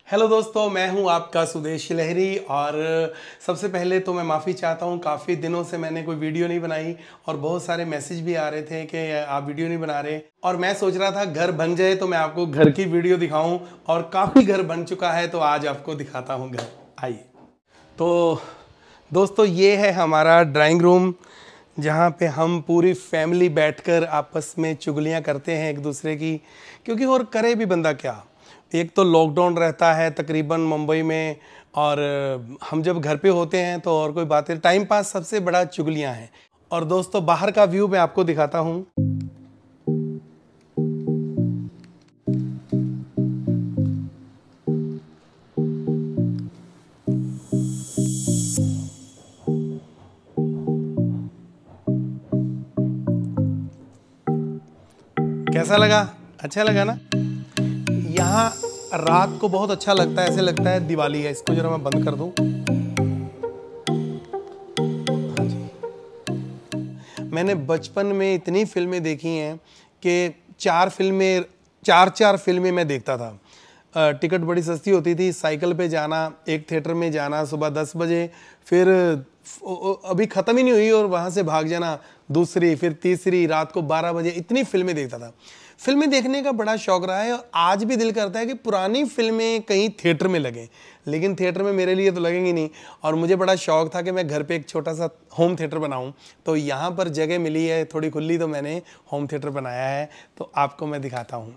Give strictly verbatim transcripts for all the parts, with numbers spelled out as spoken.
Hello दोस्तों, मैं हूं आपका सुदेश लहरी। और सबसे पहले तो मैं माफ़ी चाहता हूं, काफ़ी दिनों से मैंने कोई वीडियो नहीं बनाई और बहुत सारे मैसेज भी आ रहे थे कि आप वीडियो नहीं बना रहे। और मैं सोच रहा था घर बन जाए तो मैं आपको घर की वीडियो दिखाऊं, और काफ़ी घर बन चुका है तो आज आपको दिखाता हूँ घर। आइए। तो दोस्तों, ये है हमारा ड्राइंग रूम, जहाँ पे हम पूरी फैमिली बैठकर आपस में चुगलियाँ करते हैं एक दूसरे की, क्योंकि और करे भी बंदा क्या। एक तो लॉकडाउन रहता है तकरीबन मुंबई में, और हम जब घर पे होते हैं तो और कोई बातें, टाइम पास सबसे बड़ा चुगलियाँ हैं। और दोस्तों, बाहर का व्यू मैं आपको दिखाता हूँ। कैसा लगा? अच्छा लगा ना? यहाँ रात को बहुत अच्छा लगता है, ऐसे लगता है दिवाली है। इसको जरा मैं बंद कर दूं। हाँ जी, मैंने बचपन में इतनी फिल्में देखी हैं कि चार फिल्में चार चार फिल्में मैं देखता था। टिकट बड़ी सस्ती होती थी, साइकिल पे जाना, एक थिएटर में जाना सुबह दस बजे, फिर अभी ख़त्म ही नहीं हुई और वहाँ से भाग जाना दूसरी, फिर तीसरी, रात को बारह बजे। इतनी फिल्में देखता था। फिल्में देखने का बड़ा शौक रहा है और आज भी दिल करता है कि पुरानी फिल्में कहीं थिएटर में लगें, लेकिन थिएटर में मेरे लिए तो लगेंगी नहीं। और मुझे बड़ा शौक था कि मैं घर पे एक छोटा सा होम थिएटर बनाऊं, तो यहाँ पर जगह मिली है थोड़ी खुली, तो मैंने होम थिएटर बनाया है। तो आपको मैं दिखाता हूँ।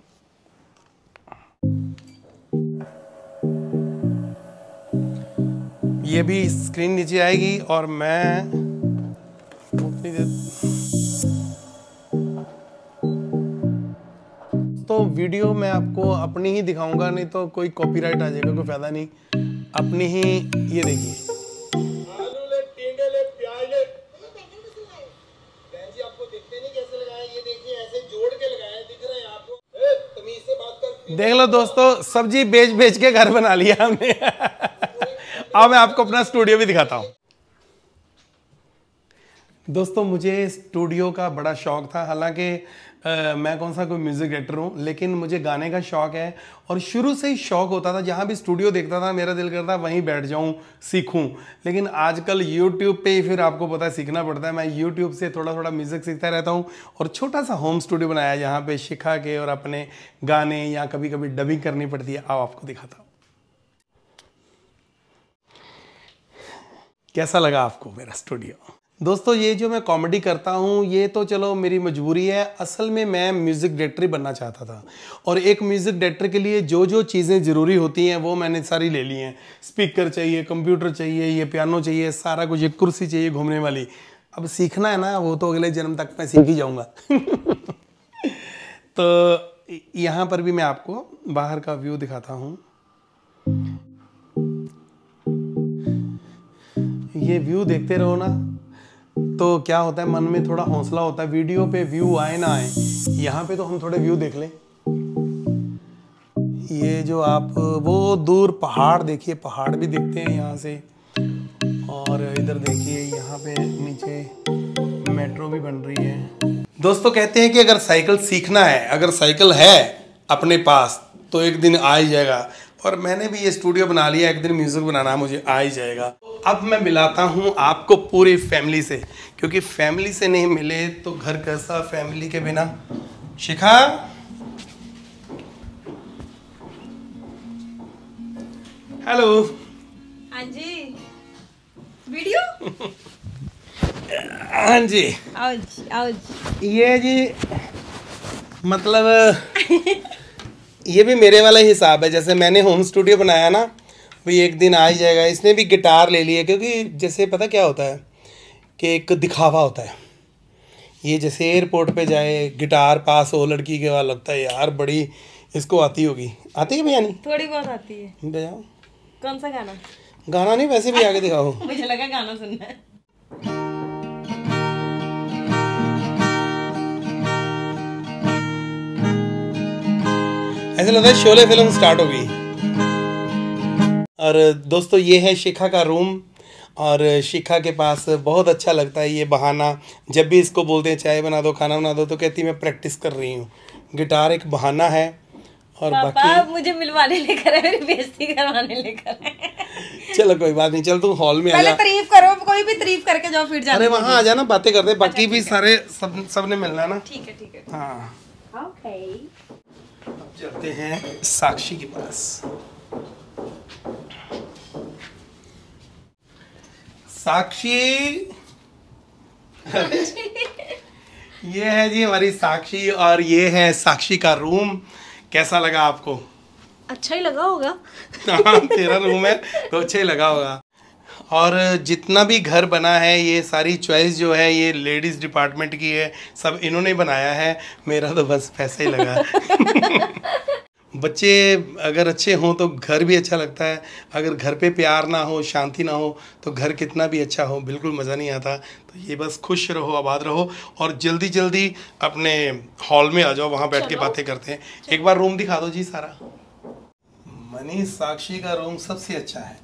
ये भी स्क्रीन नीचे आएगी और मैं तो वीडियो मैं आपको अपनी ही दिखाऊंगा, नहीं तो कोई कॉपीराइट आ जाएगा, कोई फायदा नहीं। अपनी ही, ये देखिए। आलू ले, टिंडे ले, प्याज ले। बहन जी आपको दिखते नहीं कैसे लगाए? ये देखिए ऐसे जोड़ के लगाए, दिख रहे हैं आपको? ए, तमीज से बात कर। देख लो दोस्तों, सब्जी बेच बेच के घर बना लिया हमने। अब मैं आपको अपना स्टूडियो भी दिखाता हूँ। दोस्तों, मुझे स्टूडियो का बड़ा शौक था। हालांकि मैं कौन सा कोई म्यूज़िक डायरेक्टर हूँ, लेकिन मुझे गाने का शौक है और शुरू से ही शौक होता था। जहाँ भी स्टूडियो देखता था मेरा दिल करता वहीं बैठ जाऊँ, सीखूँ। लेकिन आजकल यूट्यूब पे ही फिर आपको पता है सीखना पड़ता है। मैं यूट्यूब से थोड़ा थोड़ा म्यूज़िक सीखता रहता हूँ और छोटा सा होम स्टूडियो बनाया जहाँ पर शिखा के और अपने गाने, या कभी कभी डबिंग करनी पड़ती है। आओ आपको दिखाता हूँ। कैसा लगा आपको मेरा स्टूडियो? दोस्तों, ये जो मैं कॉमेडी करता हूँ ये तो चलो मेरी मजबूरी है। असल में मैं म्यूज़िक डायरेक्टर बनना चाहता था, और एक म्यूज़िक डायरेक्टर के लिए जो जो चीज़ें ज़रूरी होती हैं वो मैंने सारी ले ली हैं। स्पीकर चाहिए, कंप्यूटर चाहिए, ये पियानो चाहिए, सारा कुछ, एक कुर्सी चाहिए घूमने वाली। अब सीखना है ना, वो तो अगले जन्म तक मैं सीख ही जाऊँगा। तो यहाँ पर भी मैं आपको बाहर का व्यू दिखाता हूँ। ये व्यू देखते रहो ना, तो क्या होता है, मन में थोड़ा हौसला होता है। वीडियो पे व्यू आए ना आए, यहाँ पे तो हम थोड़े व्यू देख लें। ये जो आप वो दूर पहाड़ देखिए, पहाड़ भी दिखते हैं यहाँ से। और इधर देखिए, यहाँ पे नीचे मेट्रो भी बन रही है। दोस्तों, कहते हैं कि अगर साइकिल सीखना है, अगर साइकिल है अपने पास तो एक दिन आ ही जाएगा। और मैंने भी ये स्टूडियो बना लिया, एक दिन म्यूज़िक बनाना मुझे आ ही जाएगा। अब मैं मिलाता हूँ आपको पूरी फैमिली से, क्योंकि फैमिली से नहीं मिले तो घर कैसा फैमिली के बिना। शिखा, हेलो। हाँ जी, वीडियो। हाँ जी, आओ जी, आओ जी। ये जी मतलब ये भी मेरे वाला हिसाब है। जैसे मैंने होम स्टूडियो बनाया ना, भाई एक दिन आ ही जाएगा। इसने भी गिटार ले लिया, क्योंकि जैसे पता क्या होता है कि एक दिखावा होता है। ये जैसे एयरपोर्ट पे जाए, गिटार पास हो लड़की के, वहाँ लगता है यार बड़ी इसको आती होगी। आती है भैया? नहीं, थोड़ी बहुत आती है। बजाओ। कौन सा गाना? गाना नहीं, वैसे भी आगे दिखाओ। मुझे लगा गाना सुनना है। ऐसे लगता है शोले फिल्म स्टार्ट हो गई। और दोस्तों, ये है शिखा का रूम, और शिखा के पास बहुत अच्छा लगता है ये बहाना। जब भी इसको बोलते हैं चाय बना दो, खाना बना दो, तो कहती मैं प्रैक्टिस कर रही हूँ। गिटार एक बहाना है और पापा बाकी मुझे मिलवाने लेकर है, मेरी बेइज्जती करवाने लेकर है। चलो कोई बात नहीं, चल तू हॉल में आ पहले जा। तारीफ करो, कोई भी तारीफ करके जाओ फिर जाने अरे दीजिए। वहाँ आ जाना, बातें करते, बाकी भी सारे सब सबने मिलना है ना। ठीक है ठीक है। हाँ ओके। अब चलते हैं साक्षी के पास। साक्षी ये है जी हमारी साक्षी, और ये है साक्षी का रूम। कैसा लगा आपको? अच्छा ही लगा होगा। हाँ तेरा रूम है तो अच्छा ही लगा होगा। और जितना भी घर बना है ये सारी चॉइस जो है ये लेडीज़ डिपार्टमेंट की है, सब इन्होंने बनाया है, मेरा तो बस पैसे ही लगा। बच्चे अगर अच्छे हों तो घर भी अच्छा लगता है, अगर घर पे प्यार ना हो, शांति ना हो, तो घर कितना भी अच्छा हो बिल्कुल मज़ा नहीं आता। तो ये बस खुश रहो, आबाद रहो, और जल्दी जल्दी अपने हॉल में आ जाओ, वहाँ बैठ के बातें करते हैं। एक बार रूम दिखा दो जी सारा। मनीष, साक्षी का रूम सबसे अच्छा है।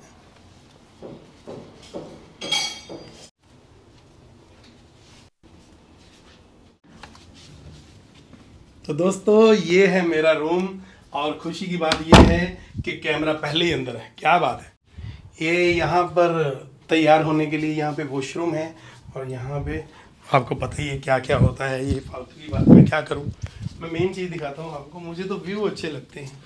तो दोस्तों ये है मेरा रूम, और खुशी की बात ये है कि कैमरा पहले ही अंदर है। क्या बात है। ये यहाँ पर तैयार होने के लिए यहाँ पे वॉशरूम है, और यहाँ पे आपको पता ही है क्या क्या होता है। ये फालतू की बात मैं क्या करूँ, मैं मेन चीज़ दिखाता हूँ आपको। मुझे तो व्यू अच्छे लगते हैं।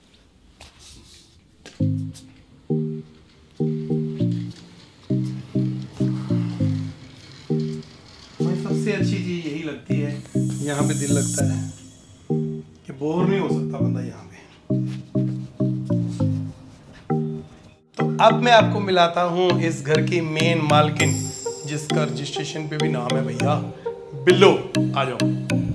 मुझे सबसे अच्छी चीज़ यही लगती है, यहाँ पे दिल लगता है कि बोर नहीं हो सकता बंदा यहाँ पे। तो अब मैं आपको मिलाता हूँ इस घर की मेन मालकिन, जिसका रजिस्ट्रेशन पे भी नाम है भैया बिल्लो। आ जाओ।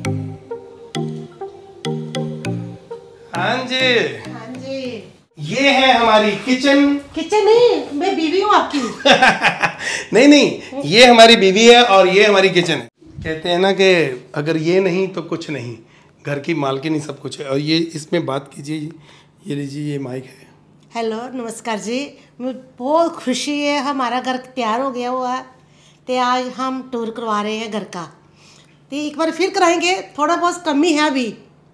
हाँ जी, हाँ जी। ये है हमारी किचन। किचन नहीं, मैं बीवी हूँ आपकी। नहीं नहीं, ये हमारी बीवी है और ये हमारी किचन है। कहते हैं ना कि अगर ये नहीं तो कुछ नहीं, घर की मालकिन ही सब कुछ है। और ये इसमें बात कीजिए, ये लीजिए, ये माइक है। हेलो, नमस्कार जी। मैं बहुत खुशी है, हमारा घर तैयार हो गया हुआ है, तो आज हम टूर करवा रहे हैं घर का। तो एक बार फिर कराएंगे, थोड़ा बहुत कमी है अभी।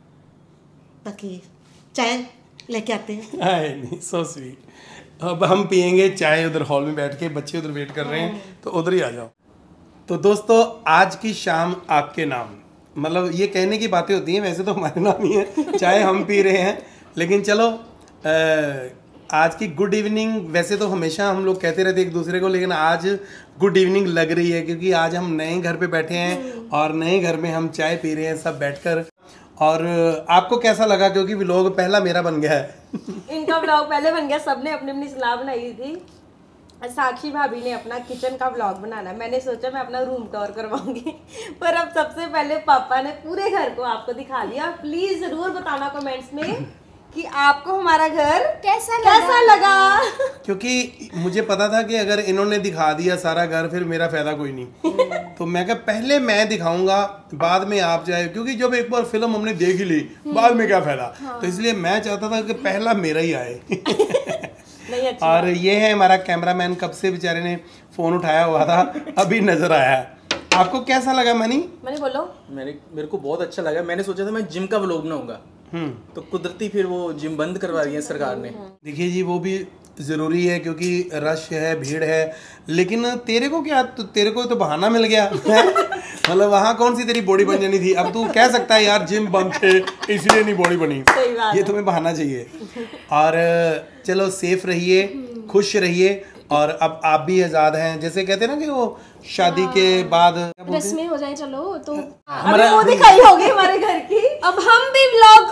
बाकी चाय लेके आते हैं। आए नहीं, सो स्वीट। अब हम पियेंगे चाय उधर हॉल में बैठ के, बच्चे उधर वेट कर रहे हैं, तो उधर ही आ जाओ। तो दोस्तों आज की शाम आपके नाम, मतलब ये कहने की बातें होती हैं, वैसे तो हमारे नाम ही है, चाय हम पी रहे हैं, लेकिन चलो आ, आज की गुड इवनिंग। वैसे तो हमेशा हम लोग कहते रहते एक दूसरे को, लेकिन आज गुड इवनिंग लग रही है, क्योंकि आज हम नए घर पे बैठे हैं और नए घर में हम चाय पी रहे हैं सब बैठकर। और आपको कैसा लगा, क्योंकि व्लॉग पहला मेरा बन गया है। इनका व्लॉग पहले बन गया, सबने अपनी अपनी सलाह बनाई थी। साक्षी भाभी ने अपना किचन का व्लॉग बनाना, मैंने सोचा मैं अपना रूम टूर करवाऊंगी, पर अब सबसे पहले पापा ने पूरे घर को आपको दिखा दिया। प्लीज जरूर बताना कमेंट्स में कि आपको हमारा घर कैसा लगा? कैसा लगा? क्योंकि मुझे पता था कि अगर इन्होंने दिखा दिया सारा घर, फिर मेरा फायदा कोई नहीं। तो मैं कहा पहले मैं दिखाऊंगा, बाद में आप जाए, क्योंकि जब एक बार फिल्म हमने देख ही ली, बाद में क्या फायदा। हाँ। तो इसलिए मैं चाहता था कि पहला मेरा ही आए। नहीं, अच्छी और ये है हमारा कैमरामैन, कब से बेचारे ने फोन उठाया हुआ था, अभी नजर आया। आपको कैसा लगा मनी? मनी बोलो। मेरे मेरे को बहुत अच्छा लगा। मैंने सोचा था मैं जिम का व्लॉग बनाऊंगा, तो कुदरती फिर वो जिम बंद करवा दी है सरकार ने। देखिए जी, वो भी ज़रूरी है क्योंकि रश है, भीड़ है, लेकिन तेरे को क्या, तो तेरे को तो बहाना मिल गया। मतलब वहाँ कौन सी तेरी बॉडी बन जानी थी, अब तू कह सकता है यार जिम बंद थे इसलिए नहीं बॉडी बनी। ये तुम्हें बहाना चाहिए। और चलो सेफ रहिए, खुश रहिए, और अब आप भी आज़ाद हैं। जैसे कहते हैं ना कि वो शादी के बाद रस्में हो जाए, चलो तो हमारा वो दिखाई होगी हमारे घर की, अब हम भी व्लॉग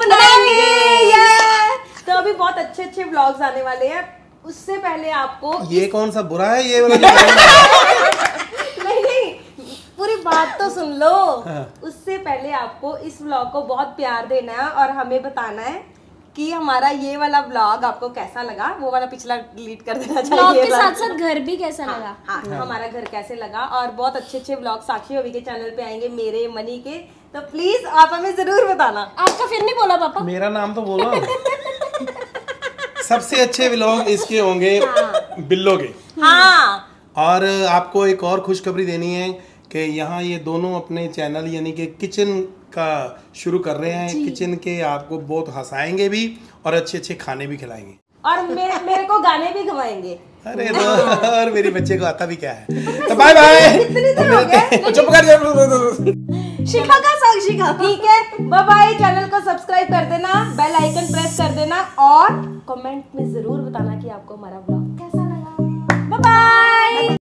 बनाएंगे। तो अभी बहुत अच्छे अच्छे व्लॉग्स आने वाले हैं। उससे पहले आपको ये कौन सा बुरा है ये वाला? नहीं नहीं, पूरी बात तो सुन लो। उससे पहले आपको इस व्लॉग को बहुत प्यार देना है और हमें बताना है कि हमारा ये वाला व्लॉग आपको कैसा लगा। वो वाला पिछला डिलीट कर देना चाहिए। व्लॉग के साथ साथ घर भी कैसा हाँ, लगा। हाँ, हाँ, हमारा घर कैसे लगा। और बहुत अच्छे अच्छे व्लॉग साक्षी भाभी के चैनल पे आएंगे, मेरे मनी के, तो प्लीज आप हमें जरूर बताना। आपका फिर नहीं बोला पापा? मेरा नाम तो बोलो। सबसे अच्छे व्लॉग इसके होंगे बिल्लो के। हाँ, और आपको एक और खुशखबरी देनी है कि यहाँ ये दोनों अपने चैनल यानी कि किचन का शुरू कर रहे हैं किचन के, आपको बहुत हंसाएंगे भी और अच्छे अच्छे खाने भी खिलाएंगे और मेरे मेरे को गाने भी गवाएंगे। अरे और मेरे बच्चे को आता भी क्या है। तो बाय बाय। कितने दिन हो गए? चुप कर जा। शिखा का सॉन्ग शिखा। ठीक है, बाय बाय। चैनल को सब्सक्राइब कर देना, बेल आइकन प्रेस कर देना और कमेंट में जरूर बताना कि आपको हमारा ब्लॉग कैसा लगा। Bye bye.